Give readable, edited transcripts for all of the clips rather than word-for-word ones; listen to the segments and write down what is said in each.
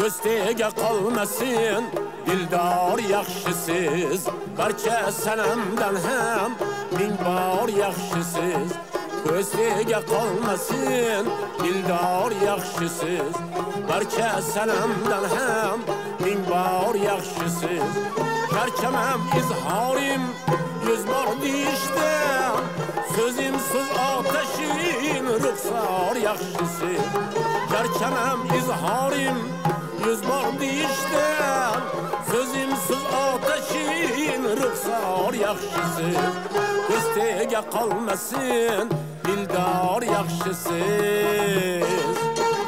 ko'stiga qolmasin dildor yaxshisiz barcha sanamdan ham ming bor yaxshisiz ko'stiga qolmasin dildor yaxshisiz barcha sanamdan ham ming bor yaxshisiz charchamam izhorim yuz bor deyishdi so'zim so'z otashin ruxsor yaxshisiz charchamam izhorim yuz bor deyishdi so'zim so'z otashin ruxsor yaxshisiz ko'stiga qolmasin dildor yaxshisiz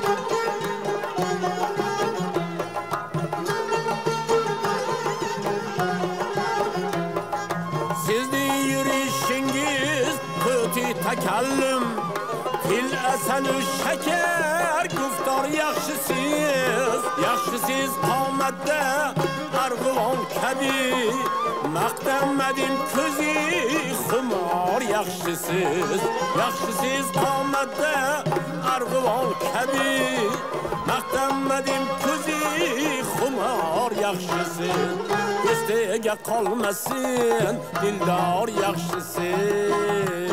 sizning yurishingiz ko'ti takallum til asanu shakar guftor yaxshisiz yaxshisiz qomatda arg'uvon kabi maqtanmadim ko'zi xumor yaxshisiz yaxshisiz qomatda arg'uvon kabi maqtanmadim ko'zi xumor yaxshisiz ko'stiga qolmasin dildor yaxshisiz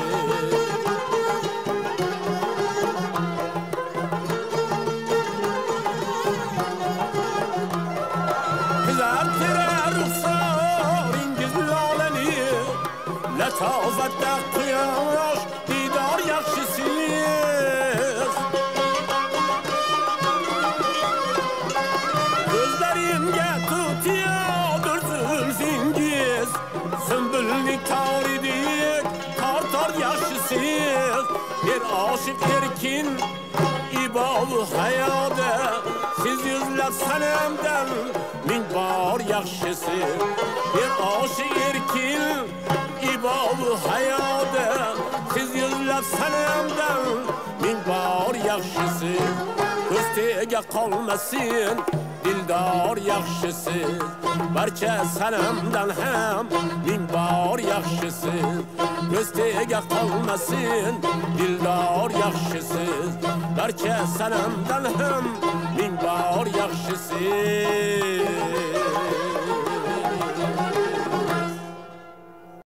latofatda quyosh didor yaxshisiz ko'zlarimga tutiyodir zulfingiz sumbulning toridek tortor yaxshisiz bir oshiq erkin ibobu hayoda siz yuzlab sanamdan ming bor yaxshisiz bir oshiq erkin ibobu hayoda siz yuzlab sanamdan ming bor yaxshisiz ko'stiga qolmasin dildor yaxshisiz barcha sanamdan ham ming bor yaxshisiz ko'stiga qolmasin dildor yaxshisiz barcha sanamdan ham ming bor yaxshisiz